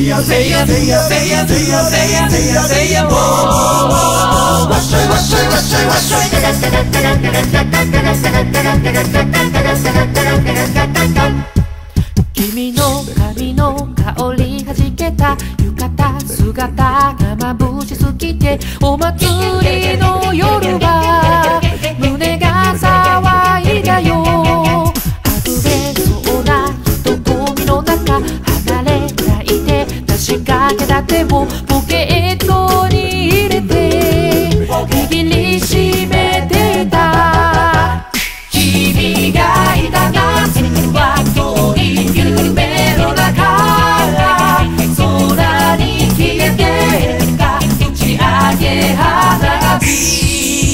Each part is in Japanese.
ya, say ya, say ya, say ya, say ya, say ya, say ya, say ya, whoa. Wash it, wash it, wash it, wash it. 君の髪の香りはじけた浴衣姿が眩しすぎてお祭りの夜は胸が騒いだよ。溢れそうな人混みの中離れないで出しかけた手をポケットに入れて握りしめていた。君がいた夏は遠い夢の中空に消えてった打ち上げ花火。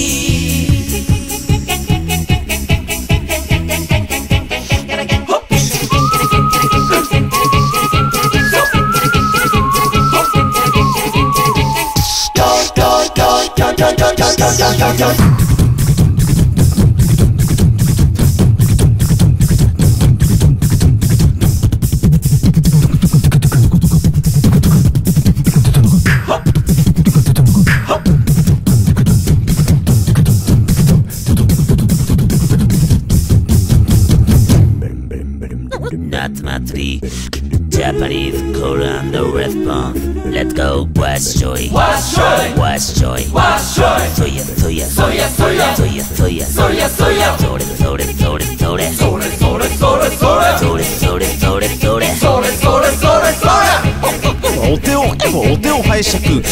夏祭り Japanese Korean the response. Let's go What's joy What's joy What's joy What's joy そやそやそやそやそやそやそやそやそれそれそれそれそれそれそれそれそれそれそれそれそれそれそれそれお手をお手を拝借。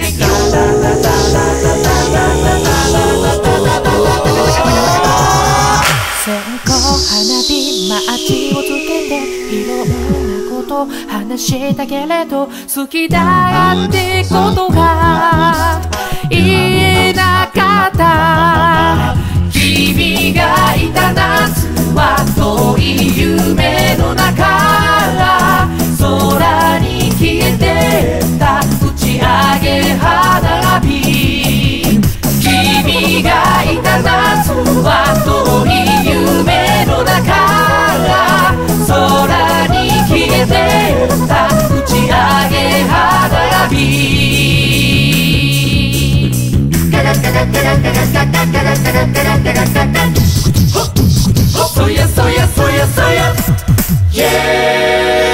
線香花火マッチをつけていろんなこと話したけれど好きだってことが言えなかった。君がいた夏は遠い夢の中空に消えてった打ち上げ花火。君がいた夏は遠い夢の中空に消えてった打ち上げ花火。そやそやそやそや Yeah